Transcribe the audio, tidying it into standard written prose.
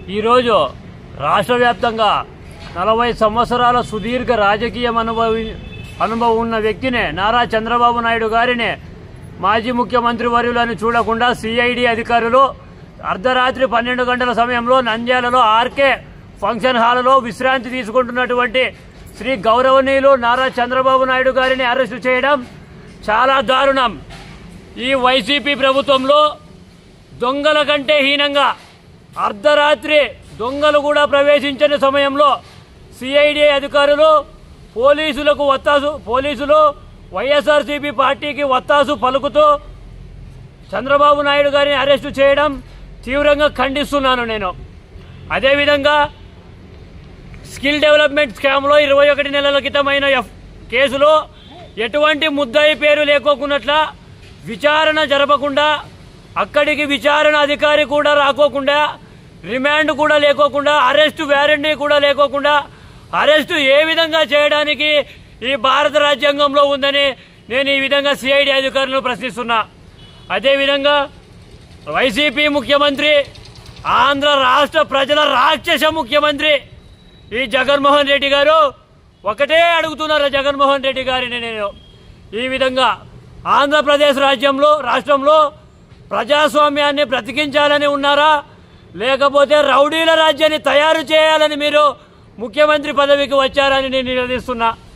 ఈరోజు రాష్ట్ర వ్యాప్తంగా 40 సంవత్సరాల సుదీర్ఘ రాజకీయ అనుభవం ఉన్న వ్యక్తినే నారా చంద్రబాబు నాయుడు గారిని మాజీ ముఖ్యమంత్రి వర్యులను చూడకుండా సిఐడి అధికారులు అర్ధరాత్రి 12 గంటల సమయంలో నంద్యాలలో ఆర్కే ఫంక్షన్ హాల్లో విశ్రాంతి తీసుకుంటున్నటువంటి శ్రీ గౌరవనీయులు నారా చంద్రబాబు నాయుడు గారిని అరెస్టు చేయడం చాలా దారుణం। ఈ వైసీపీ ప్రభుత్వంలో దొంగల కంటే హీనంగా అర్ధరాత్రి దొంగలు కూడా ప్రవేశించని సమయంలో సిఐడి అధికారులు పోలీసులు వైఎస్ఆర్సీపీ పార్టీకి వత్తాసు పలుకుతూ చంద్రబాబు నాయుడు గారిని అరెస్టు చేయడం తీవ్రంగా ఖండిస్తున్నాను నేను। అదేవిధంగా స్కిల్ డెవలప్మెంట్ స్కామ్లో 21 నెలల క్రితమైన కేసులో ఎటువంటి ముద్దాయి పేరు లేకోకున్నట్ల విచారణ జరపకుండా అక్కడికి విచారణ అధికారి కూడా రాకోకుండా రిమాండ్ కూడా లేకోకుండా అరెస్టు వారెంట్ కూడా లేకోకుండా అరెస్టు ఏ విధంగా చేయడానికి ఈ భారత రాజ్యాంగంలో ఉందని నేను ఈ విధంగా సిఐడి అధికారులను ప్రశ్నిస్తున్నా। అదేవిధంగా వైసీపీ ముఖ్యమంత్రి ఆంధ్ర రాష్ట్ర ప్రజల రాక్షస ముఖ్యమంత్రి ఈ జగన్మోహన్ రెడ్డి గారు ఒకటే అడుగుతున్నారు జగన్మోహన్ రెడ్డి గారిని నేను ఈ విధంగా ఆంధ్రప్రదేశ్ రాష్ట్రంలో ప్రజాస్వామ్యాన్ని బ్రతికించాలని ఉన్నారా లేకపోతే రౌడీల రాజ్యాన్ని తయారు చేయాలని మీరు ముఖ్యమంత్రి పదవికి వచ్చారని నేను నిలదీస్తున్నా।